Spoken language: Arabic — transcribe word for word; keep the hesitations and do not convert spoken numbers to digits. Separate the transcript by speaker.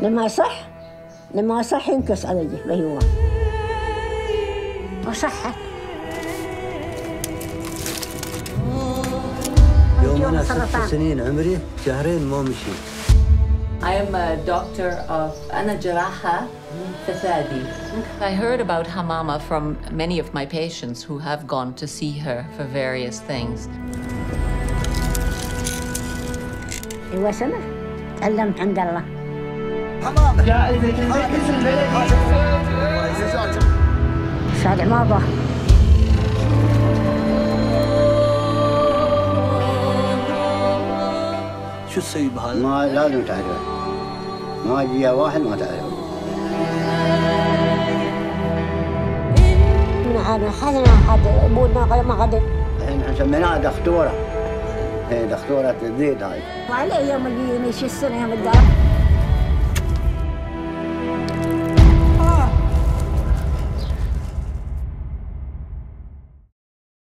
Speaker 1: لما يصح لما يصح ينكس علي بهو وصحت.
Speaker 2: يوم أنا ست سنين عمري شهرين ما مشي.
Speaker 3: I am a doctor of أنا جراحة فسادي. I heard about Hamama from many of my patients who have gone to see her for various things.
Speaker 1: أيوة سمع تعلمت عند الله.
Speaker 2: حمامة
Speaker 1: شارع ماضى.
Speaker 2: شو تسوي بهذا؟
Speaker 4: ما لازم تعرف، ما يجي واحد ما تعرف.
Speaker 1: أنا حزنا حد أبونا ما قدر.
Speaker 4: الحين سميناها دكتورة. هي دكتورة الزيت هاي.
Speaker 1: وعليه يوم اللي يمشي السنة يوم الدار.